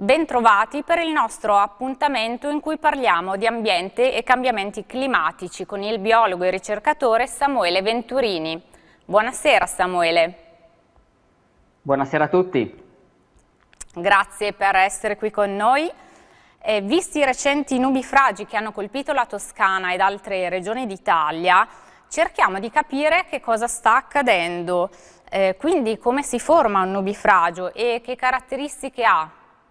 Bentrovati per il nostro appuntamento in cui parliamo di ambiente e cambiamenti climatici con il biologo e ricercatore Samuele Venturini. Buonasera Samuele. Buonasera a tutti. Grazie per essere qui con noi. Visti i recenti nubifragi che hanno colpito la Toscana ed altre regioni d'Italia, cerchiamo di capire che cosa sta accadendo, quindi come si forma un nubifragio e che caratteristiche ha.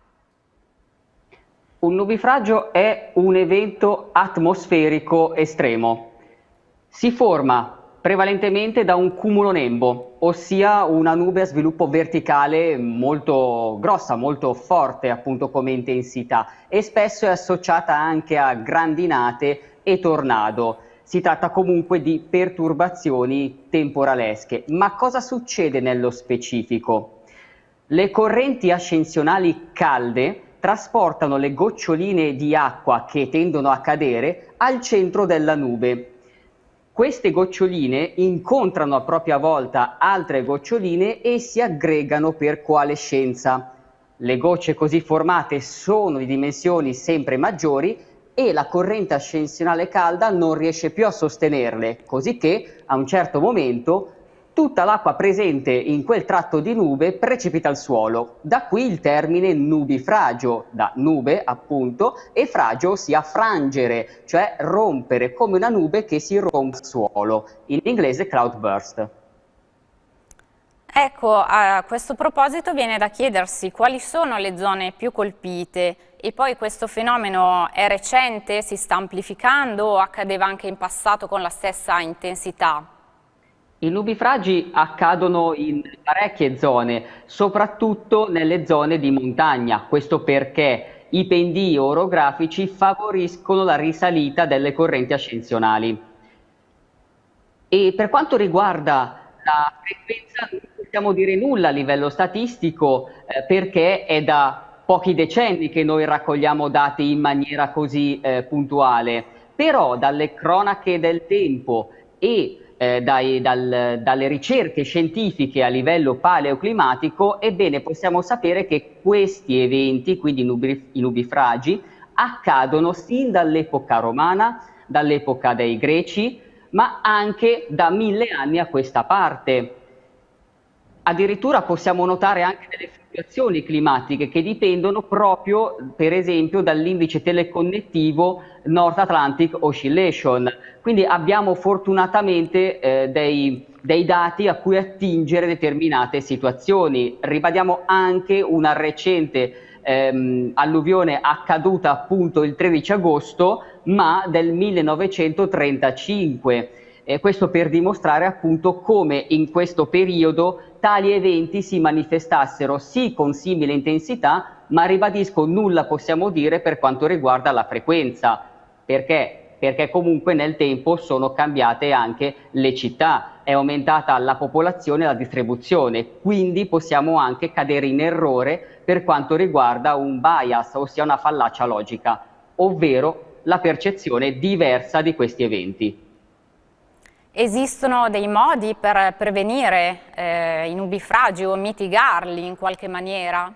Un nubifragio è un evento atmosferico estremo. Si forma prevalentemente da un cumulonembo, ossia una nube a sviluppo verticale molto grossa, molto forte appunto come intensità, e spesso è associata anche a grandinate e tornado. Si tratta comunque di perturbazioni temporalesche. Ma cosa succede nello specifico? Le correnti ascensionali calde trasportano le goccioline di acqua che tendono a cadere al centro della nube. Queste goccioline incontrano a propria volta altre goccioline e si aggregano per coalescenza. Le gocce così formate sono di dimensioni sempre maggiori e la corrente ascensionale calda non riesce più a sostenerle, così che a un certo momento tutta l'acqua presente in quel tratto di nube precipita al suolo. Da qui il termine nubifragio, da nube appunto, e fragio ossia frangere, cioè rompere, come una nube che si rompe al suolo, in inglese cloudburst. Ecco, a questo proposito viene da chiedersi quali sono le zone più colpite e poi questo fenomeno è recente, si sta amplificando o accadeva anche in passato con la stessa intensità? I nubifragi accadono in parecchie zone, soprattutto nelle zone di montagna. Questo perché i pendii orografici favoriscono la risalita delle correnti ascensionali. E per quanto riguarda la frequenza, non possiamo dire nulla a livello statistico, perché è da pochi decenni che noi raccogliamo dati in maniera così puntuale. Però dalle cronache del tempo e dalle ricerche scientifiche a livello paleoclimatico, ebbene possiamo sapere che questi eventi, quindi i nubifragi, accadono sin dall'epoca romana, dall'epoca dei Greci, ma anche da 1000 anni a questa parte. Addirittura possiamo notare anche delle fluttuazioni climatiche che dipendono proprio, per esempio, dall'indice teleconnettivo North Atlantic Oscillation. Quindi abbiamo fortunatamente dei dati a cui attingere determinate situazioni. Ribadiamo anche una recente alluvione accaduta appunto il 13 agosto, ma del 1935. Questo per dimostrare appunto come in questo periodo tali eventi si manifestassero sì con simile intensità, ma ribadisco nulla possiamo dire per quanto riguarda la frequenza. Perché? Perché comunque nel tempo sono cambiate anche le città, è aumentata la popolazione e la distribuzione, quindi possiamo anche cadere in errore per quanto riguarda un bias, ossia una fallacia logica, ovvero la percezione diversa di questi eventi. Esistono dei modi per prevenire i nubifragi o mitigarli in qualche maniera?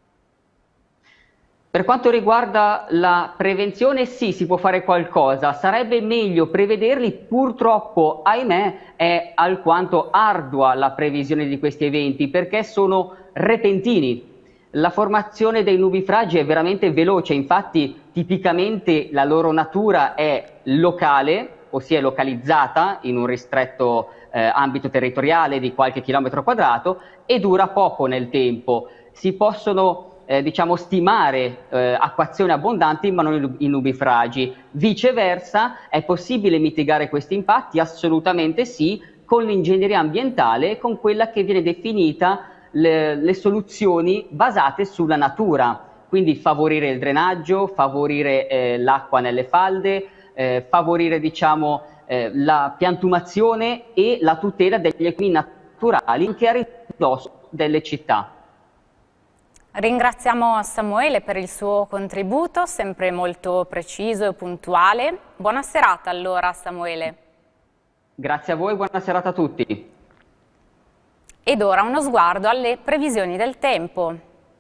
Per quanto riguarda la prevenzione, sì, si può fare qualcosa, sarebbe meglio prevederli, purtroppo, ahimè, è alquanto ardua la previsione di questi eventi perché sono repentini. La formazione dei nubifragi è veramente veloce, infatti tipicamente la loro natura è locale, ossia è localizzata in un ristretto ambito territoriale di qualche chilometro quadrato e dura poco nel tempo. Si possono diciamo stimare acquazioni abbondanti ma non i nubifragi. Viceversa, è possibile mitigare questi impatti? Assolutamente sì, con l'ingegneria ambientale e con quella che viene definita le soluzioni basate sulla natura, quindi favorire il drenaggio, favorire l'acqua nelle falde, favorire diciamo la piantumazione e la tutela degli equilibri naturali anche a ridosso delle città. Ringraziamo Samuele per il suo contributo, sempre molto preciso e puntuale. Buona serata allora Samuele. Grazie a voi, buona serata a tutti. Ed ora uno sguardo alle previsioni del tempo.